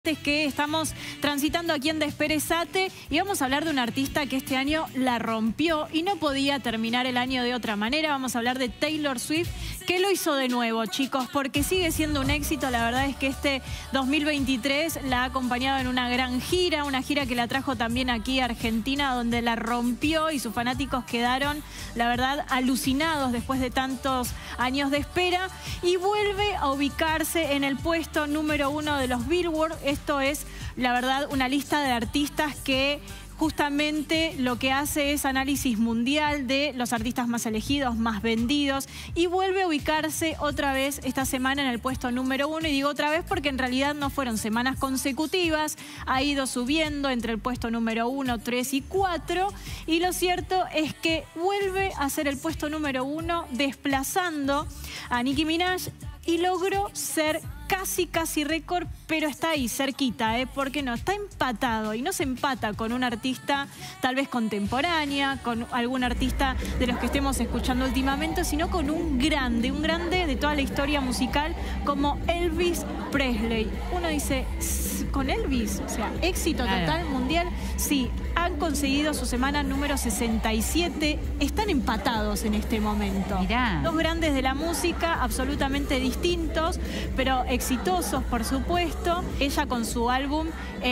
Que estamos transitando aquí en Desperezate y vamos a hablar de un artista que este año la rompió y no podía terminar el año de otra manera. Vamos a hablar de Taylor Swift, que lo hizo de nuevo, chicos, porque sigue siendo un éxito. La verdad es que este 2023 la ha acompañado en una gran gira, una gira que la trajo también aquí a Argentina, donde la rompió y sus fanáticos quedaron, la verdad, alucinados después de tantos años de espera, y vuelve a ubicarse en el puesto número 1 de los Billboard. Esto es, la verdad, una lista de artistas que justamente lo que hace es análisis mundial de los artistas más elegidos, más vendidos, y vuelve a ubicarse otra vez esta semana en el puesto número 1. Y digo otra vez porque en realidad no fueron semanas consecutivas, ha ido subiendo entre el puesto número 1, 3 y 4, y lo cierto es que vuelve a ser el puesto número 1, desplazando a Nicki Minaj, y logró ser casi récord, pero está ahí, cerquita, ¿por qué no? Está empatado, y no se empata con un artista tal vez contemporánea, con algún artista de los que estemos escuchando últimamente, sino con un grande de toda la historia musical, como Elvis Presley. Uno dice, ¿con Elvis? O sea, éxito total mundial. Sí, han conseguido su semana número 67, están empatados en este momento. Mirá. Dos grandes de la música, absolutamente distintos, pero exitosos, por supuesto. Ella con su álbum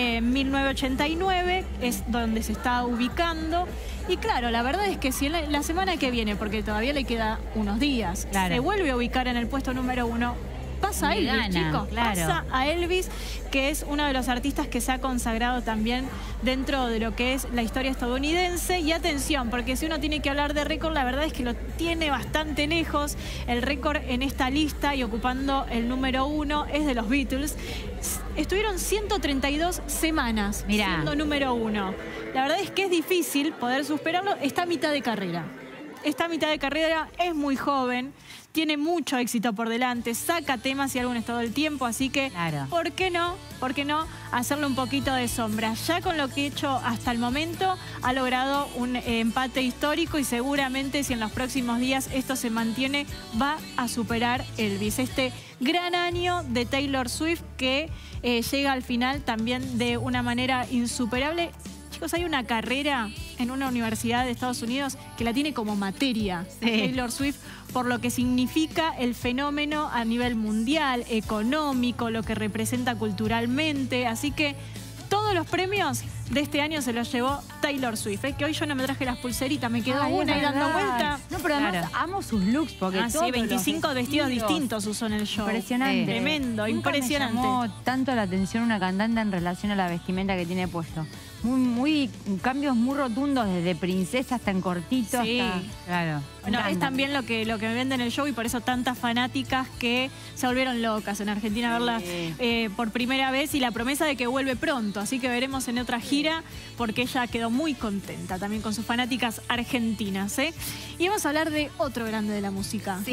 1989 es donde se está ubicando. Y claro, la verdad es que si la semana que viene, porque todavía le queda unos días, se vuelve a ubicar en el puesto número 1, pasa a Elvis, chicos. Pasa a Elvis, que es uno de los artistas que se ha consagrado también dentro de lo que es la historia estadounidense. Y atención, porque si uno tiene que hablar de récord, la verdad es que lo tiene bastante lejos. El récord en esta lista y ocupando el número 1 es de los Beatles. Estuvieron 132 semanas siendo número 1. La verdad es que es difícil poder superarlo. Está a mitad de carrera. Está a mitad de carrera, es muy joven, tiene mucho éxito por delante, saca temas y álbumes todo el tiempo, así que ¿por qué no? ¿Por qué no hacerle un poquito de sombra? Ya con lo que ha hecho hasta el momento ha logrado un empate histórico, y seguramente si en los próximos días esto se mantiene, va a superar Elvis. Este gran año de Taylor Swift que llega al final también de una manera insuperable. Chicos, hay una carrera en una universidad de Estados Unidos que la tiene como materia Taylor Swift, por lo que significa el fenómeno a nivel mundial, económico, lo que representa culturalmente. Así que todos los premios de este año se los llevó Taylor Swift. Es que hoy yo no me traje las pulseritas, me quedó una ahí dando vuelta. No, pero además amo sus looks, porque sí, 25 vestidos distintos usó en el show. Impresionante. Tremendo, impresionante. Me llamó tanto la atención una cantante en relación a la vestimenta que tiene puesto. Cambios muy rotundos, desde princesa hasta en cortito. Claro. Bueno, es también lo que me vende en el show, y por eso tantas fanáticas que se volvieron locas en Argentina a verla por primera vez, y la promesa de que vuelve pronto. Así que veremos en otra gira, porque ella quedó muy contenta también con sus fanáticas argentinas. Y vamos a hablar de otro grande de la música.